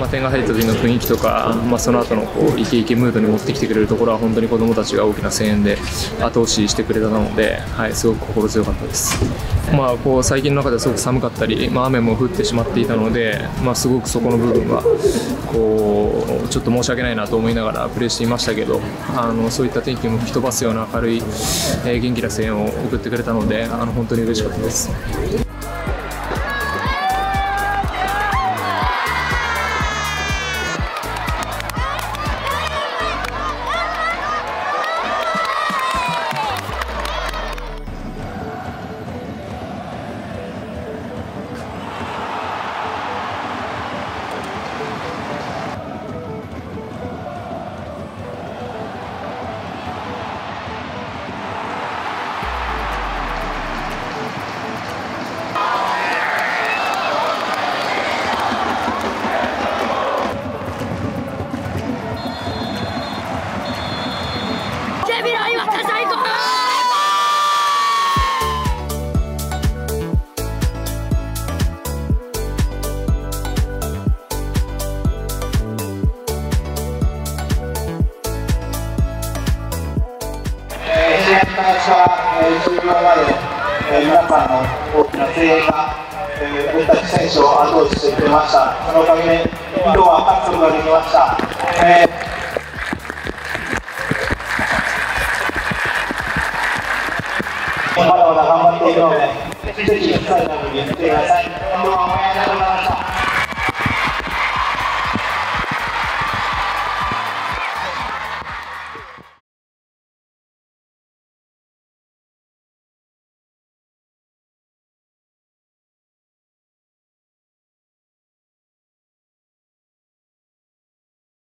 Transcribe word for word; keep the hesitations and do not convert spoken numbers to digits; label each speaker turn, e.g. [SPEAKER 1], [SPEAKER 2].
[SPEAKER 1] まあ、点が入った時の雰囲気とか、まあ、その後のこうイケイケムードに持ってきてくれるところは本当に子どもたちが大きな声援で後押ししてくれたので、はい、すごく心強かったです。まあ、こう最近の中ではすごく寒かったり、まあ、雨も降ってしまっていたので、まあ、すごくそこの部分はこうちょっと申し訳ないなと思いながらプレーしていましたけど、あのそういった天気も吹き飛ばすような軽い、えー、元気な声援を送ってくれたので、あの本当に嬉しかったです。
[SPEAKER 2] 試合が終了まで、えー、皆さんの大きな声援が、えー、僕たち選手を後押ししてくれました。そのおかげで今日は勝つことができました。えー、まだまだ頑張っているので、ぜひ最後まで見てください。